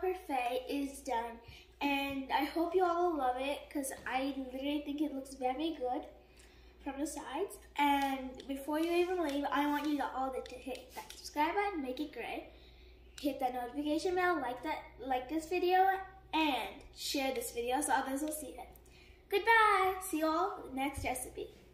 parfait is done, and I hope you all will love it because I literally think it looks very good from the sides. And before you even leave, I want you all to hit that subscribe button, make it gray, hit that notification bell, like this video, and share this video so others will see it. Goodbye. See you all next recipe.